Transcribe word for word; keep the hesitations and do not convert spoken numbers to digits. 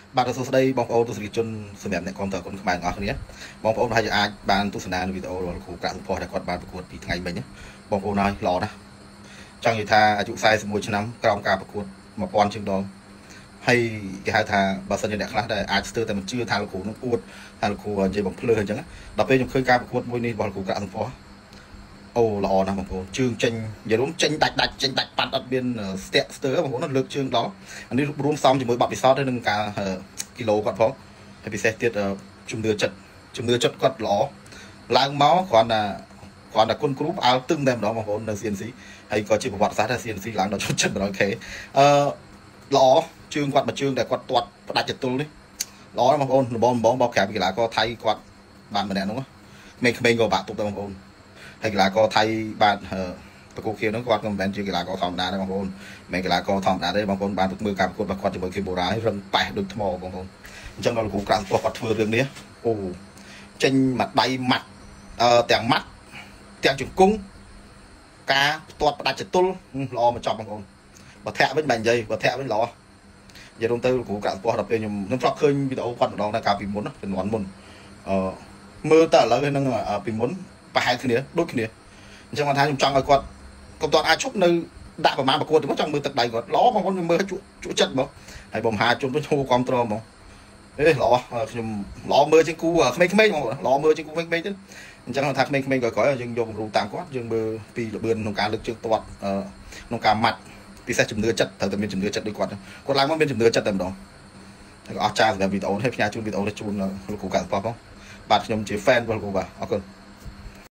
បាទសួស្តីបងប្អូនទស្សនិកជនសម្រាប់អ្នកគាំទ្រគុណខ្មែរទាំងអស់គ្នាបងប្អូនហើយអាចបានទស្សនាវីដេអូរបស់លោកគ្រូប្រាក់សុភ័ក្រដែលគាត់បានប្រកួតពីថ្ងៃមិញបងប្អូនហើយល្អណាស់ចង់និយាយថាអាយុforty-oneឆ្នាំក្រោមការប្រកួតone thousandជាងដងហើយគេហៅថាបើសិនជាអ្នកខ្លះដែលអាចស្ទើរតែមិនជឿថាលោកគ្រូនឹងអួតថាលោកគ្រូនិយាយបំភ្លឺអញ្ចឹងដល់ពេលខ្ញុំឃើញការប្រកួតមួយនេះរបស់លោកគ្រូប្រាក់សុភ័ក្រអូល្អណាស់បងប្អូនជើងចេញនិយាយរួមចេញដាច់ដាច់ចេញដាច់ប៉ាត់អត់មានស្ទាក់ស្ទើរបងប្អូនលើកជើងដល់អានេះរួមសំជាមួយបទពិសោធន៍ទៅនឹងការគីឡូគាត់ផងហើយពិសេសទៀតជំនឿចិត្តជំនឿចិត្តគាត់ល្អឡើងមកគ្រាន់តែគ្រាន់តែគុណគ្រូផ្អើលទឹងតែម្ដងបងប្អូននៅ ซี เอ็น ซี ហើយក៏ជាប្រវត្តិសាស្ត្រថា ซี เอ็น ซี ឡើងដល់ចូលចិត្ត one hundred K អឺល្អជើងគាត់មួយជើងដែលគាត់ទាត់ផ្ដាច់ចតុលនេះល្អណាស់បងប្អូនរបងបងបោកក្រៅពីកីឡាករថៃគាត់បានម្នាក់នោះក្មេងៗក៏បាក់ទុកដែរបងប្អូនហើយកីឡាករថៃបាទប្រកួតគ្នានោះគាត់ក៏មិនមែនជាកីឡាករធម្មតាទេបងប្អូនមិនមែនកីឡាករធម្មតាទេបងប្អូនបានមើលការប្រកួតរបស់គាត់ជាមួយ Kimura រឹងប៉ែសដូចថ្មបងប្អូនអញ្ចឹងដល់លោកគ្រូក្រាក់គាត់ធ្វើរឿងនេះអូចេញមួយដៃម៉ាត់អឺទាំងម៉ាត់ទាំងជង្គង់ការផ្ទាត់ផ្ដាច់ចតុលល្អមកចប់បងប្អូនបើធាក់វិញមិននិយាយបើធាក់វិញល្អនិយាយរួមទៅលោកគ្រូក្រាក់គាត់ដល់ពេលខ្ញុំខ្ញុំធ្លាប់ឃើញវីដេអូគាត់ម្ដងដែរកាលពីមុនជំនាន់មុនអឺមើលតែឥឡូវហ្នឹងពីមុនប្រហែលគ្នាដូចគ្នាអញ្ចឹងគាត់ថាខ្ញុំចង់ឲ្យគាត់គាត់គាត់អាចឈប់នៅដាក់ប្រមាណប្រកួតទៅចង់មើលទឹកដៃគាត់ល្អបងប្អូនខ្ញុំមើលជក់ជក់ចិត្តបងហើយបងមហាជនទៅឈ្មោះគ្រប់ត្រហ្មងអេល្អខ្ញុំល្អមើលជាងគូក្មេងៗហ្មងល្អមើលជាងគូក្មេងៗទៅអញ្ចឹងថាក្មេងៗក្រោយៗយើងយកគំរូតាមគាត់យើងមើលពីលបឿនក្នុងការលើកជើងទាត់ក្នុងការម៉ាត់ពិសេសជំនឿចិត្តត្រូវតែមានជំនឿចិត្តដូចគាត់គាត់ឡើងមកមានជំនឿចិត្តតែម្ដងហើយក៏អស្ចារ្យសម្រាប់វីដេអូនេះផ្ញើជូនវីដេអូនេះជូនលោកគ្រូកាត់ប៉ោះផងបាទខ្ញុំជា fan របស់លោកគ្រូបាទអរគុណ